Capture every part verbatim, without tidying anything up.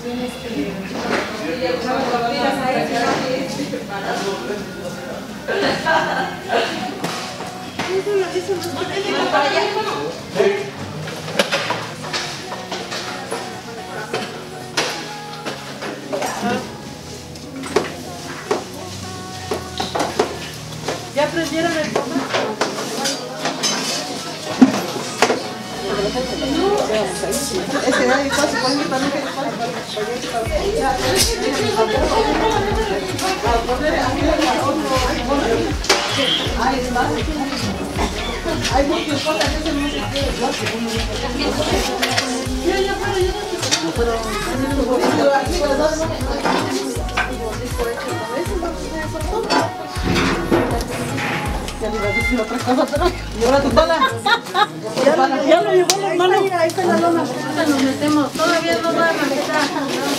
¿Ya prendieron el tomate? Es que nadie pasa por mí también que hay muchas cosas que se me ya le iba a decir otra cosa, pero lleva tu pala. Ya, ya lo llevó la mano. Ahí está la lona. Nos metemos. Todavía no va a macetar.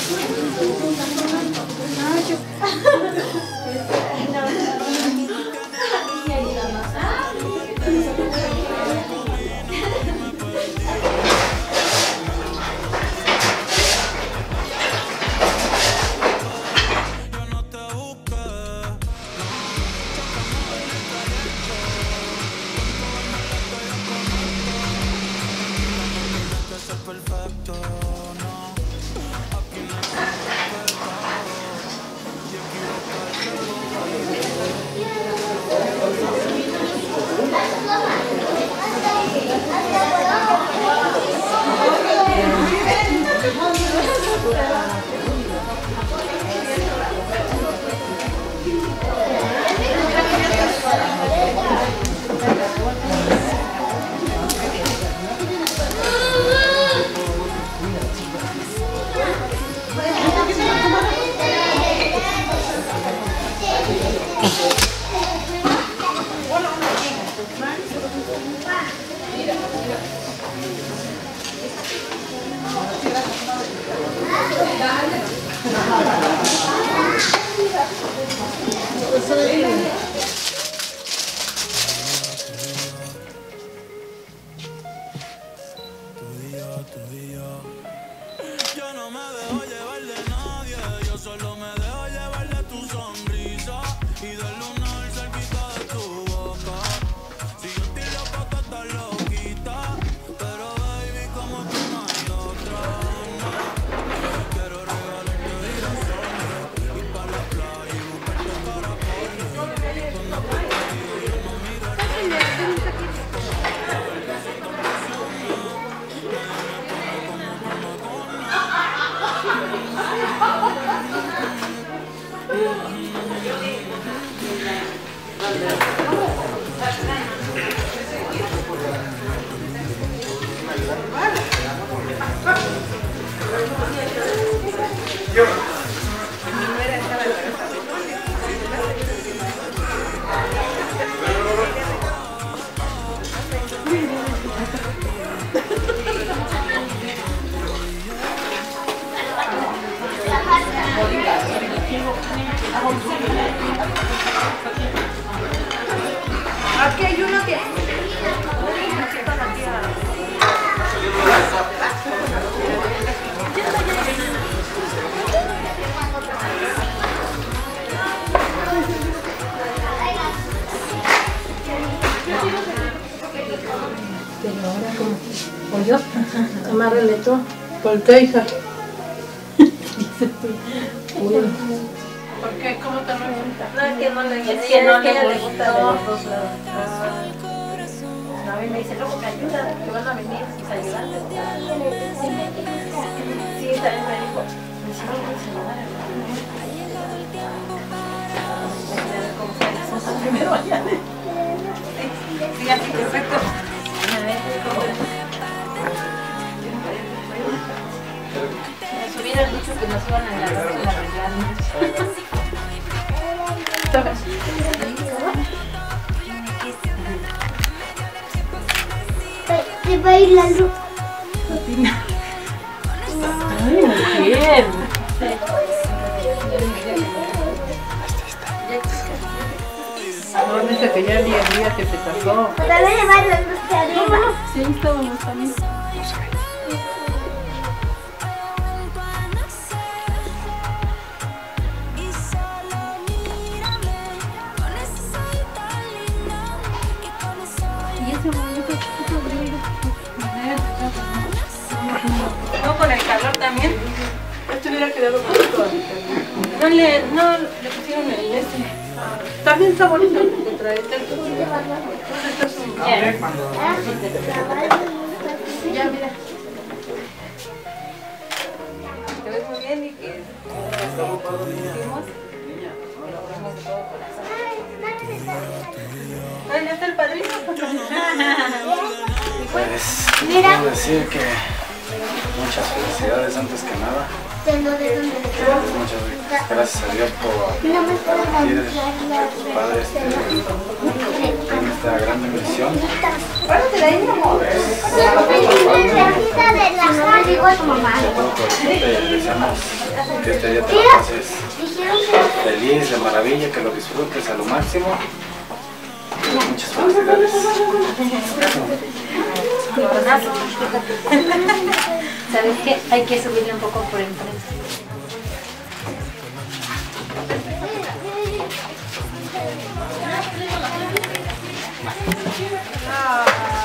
Yo no me dejo llevar de nadie, yo solo me dejo llevar de tu sonrisa y del lunar cerquita de tu boca. Si yo estoy loco, tú estás loquita, pero baby, como tú no hay otra, no. Quiero regalarte girasoles, ir pa' la playa y buscarte caracoles. Cuando te digo yo no miro el reloj. Aquí hay uno que... Pero ahora como... ¿O yo? Amárrale tú. ¿Por qué, hija? ¿Por qué? ¿Cómo te resulta? No, es que no le, Es que no es que le ella le gustó. gusta de los dos lados. A mí me dice, luego me ayuda, que van a venir mis ayudantes. Sí, también me dijo, me dice, no puedes ayudar. A ver cómo sale las cosas primero allá. Sí, sí, así, perfecto. A ver, ¿cómo es? Nos hubieran dicho que nos iban a agarrar en la reunión. Se va a ir la luz. Ay, muy bien. No, dice que ya el día, el día que te casó. También le va a ir la luz de arriba. Sí, estábamos también. No, con el calor también. Esto hubiera quedado bonito. No le, no le pusieron el este. También está bonito que trae el Ya, mira. Te ves muy bien y que hicimos. Ay, ¿ya está el padrino? Pues, quiero decir que muchas felicidades antes que nada. Muchas gracias a Dios por compartir a tus padres en esta gran bendición. Pues, te deseamos que este día te lo pases feliz, de maravilla, que lo disfrutes a lo máximo. Muchas felicidades. ¿Sabes qué? Hay que subirle un poco por enfrente. Ah.